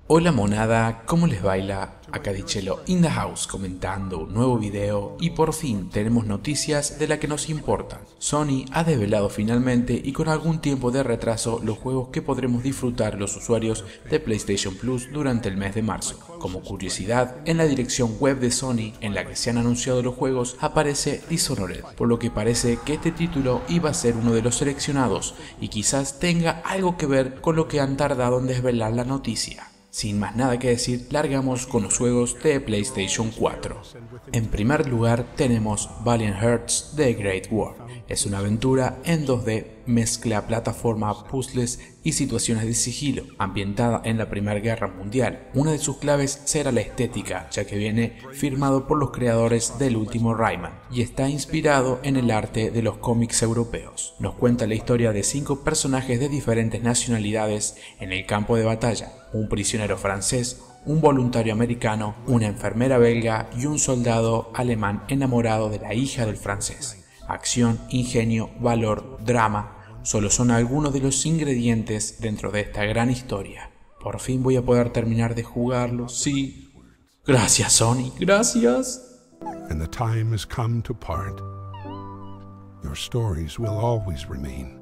Hola monada, ¿cómo les baila? Acá Dichelo in the house comentando un nuevo video y por fin tenemos noticias de la que nos importan. Sony ha desvelado finalmente y con algún tiempo de retraso los juegos que podremos disfrutar los usuarios de PlayStation Plus durante el mes de marzo. Como curiosidad, en la dirección web de Sony en la que se han anunciado los juegos aparece Dishonored, por lo que parece que este título iba a ser uno de los seleccionados y quizás tenga algo que ver con lo que han tardado en desvelar la noticia. Sin más nada que decir, largamos con los juegos de PlayStation 4. En primer lugar tenemos Valiant Hearts The Great War. Es una aventura en 2D, mezcla plataforma, puzzles y situaciones de sigilo, ambientada en la Primera Guerra Mundial. Una de sus claves será la estética, ya que viene firmado por los creadores del último Rayman y está inspirado en el arte de los cómics europeos. Nos cuenta la historia de 5 personajes de diferentes nacionalidades en el campo de batalla: un prisionero francés, un voluntario americano, una enfermera belga y un soldado alemán enamorado de la hija del francés. Acción, ingenio, valor, drama, solo son algunos de los ingredientes dentro de esta gran historia. Por fin voy a poder terminar de jugarlo, sí. Gracias Sony, gracias. And the time has come to part. Your stories will always remain.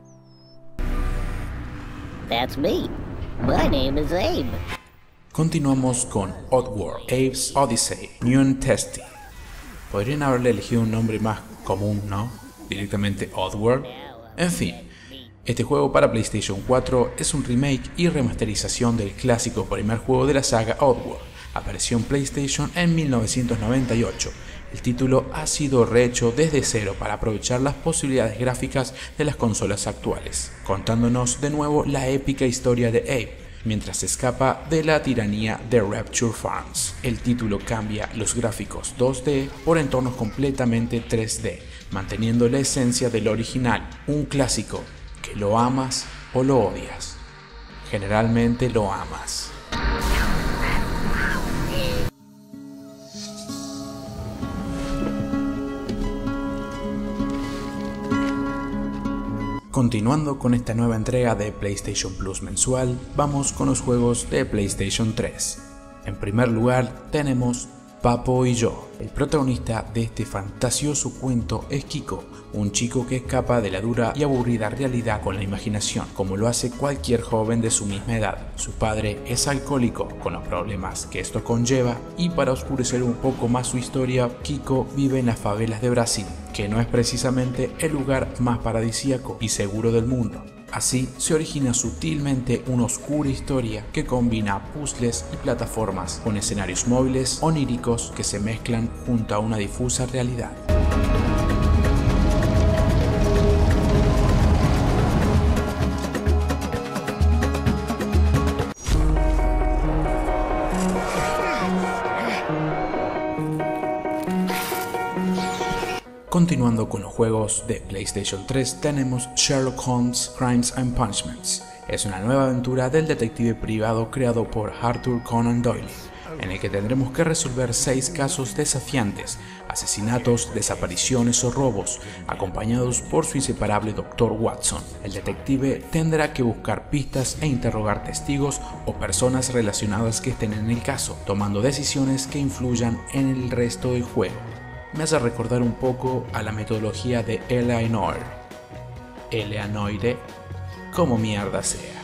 That's me. My name is Abe. Continuamos con Oddworld, Abe's Odyssey, New and Testy. Podrían haberle elegido un nombre más común, ¿no? Directamente Oddworld. En fin, este juego para PlayStation 4 es un remake y remasterización del clásico primer juego de la saga Oddworld. Apareció en PlayStation en 1998. El título ha sido rehecho desde cero para aprovechar las posibilidades gráficas de las consolas actuales, contándonos de nuevo la épica historia de Abe mientras escapa de la tiranía de Rapture Farms. El título cambia los gráficos 2D por entornos completamente 3D, manteniendo la esencia del original, un clásico que lo amas o lo odias. Generalmente lo amas. Continuando con esta nueva entrega de PlayStation Plus mensual, vamos con los juegos de PlayStation 3. En primer lugar tenemos Papo y yo. El protagonista de este fantasioso cuento es Kiko, un chico que escapa de la dura y aburrida realidad con la imaginación, como lo hace cualquier joven de su misma edad. Su padre es alcohólico, con los problemas que esto conlleva, y para oscurecer un poco más su historia, Kiko vive en las favelas de Brasil, que no es precisamente el lugar más paradisíaco y seguro del mundo. Así se origina sutilmente una oscura historia que combina puzzles y plataformas con escenarios móviles oníricos que se mezclan junto a una difusa realidad. Continuando con los juegos de PlayStation 3 tenemos Sherlock Holmes Crimes and Punishments. Es una nueva aventura del detective privado creado por Arthur Conan Doyle, en el que tendremos que resolver 6 casos desafiantes, asesinatos, desapariciones o robos, acompañados por su inseparable Dr. Watson. El detective tendrá que buscar pistas e interrogar testigos o personas relacionadas que estén en el caso, tomando decisiones que influyan en el resto del juego. Me hace recordar un poco a la metodología de Eleanor, como mierda sea.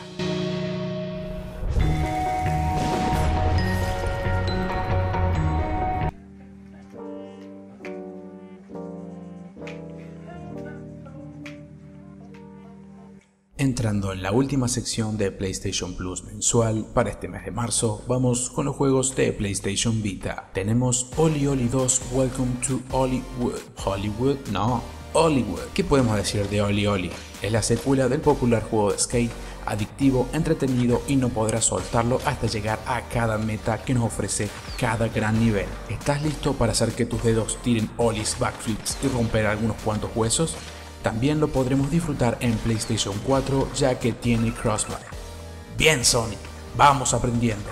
Entrando en la última sección de PlayStation Plus mensual para este mes de marzo, vamos con los juegos de PlayStation Vita. Tenemos OlliOlli 2 Welcome to Hollywood. Hollywood. ¿Qué podemos decir de OlliOlli? Es la secuela del popular juego de skate, adictivo, entretenido y no podrás soltarlo hasta llegar a cada meta que nos ofrece cada gran nivel. ¿Estás listo para hacer que tus dedos tiren ollies, backflips y romper algunos cuantos huesos? También lo podremos disfrutar en PlayStation 4 ya que tiene crossplay. Bien Sony, vamos aprendiendo.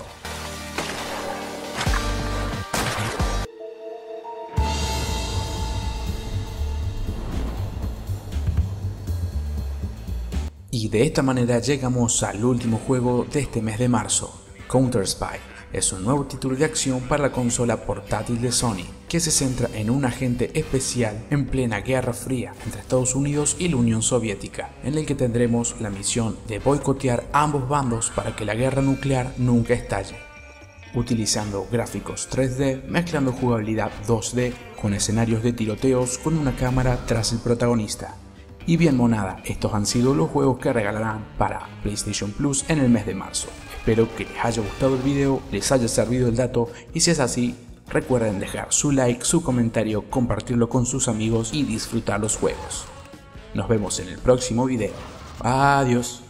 Y de esta manera llegamos al último juego de este mes de marzo. Counter-Spy es un nuevo título de acción para la consola portátil de Sony, que se centra en un agente especial en plena Guerra Fría entre Estados Unidos y la Unión Soviética, en el que tendremos la misión de boicotear a ambos bandos para que la guerra nuclear nunca estalle, utilizando gráficos 3D mezclando jugabilidad 2D con escenarios de tiroteos con una cámara tras el protagonista. Y bien monada, estos han sido los juegos que regalarán para PlayStation Plus en el mes de marzo. Espero que les haya gustado el video, les haya servido el dato y si es así, recuerden dejar su like, su comentario, compartirlo con sus amigos y disfrutar los juegos. Nos vemos en el próximo video. Adiós.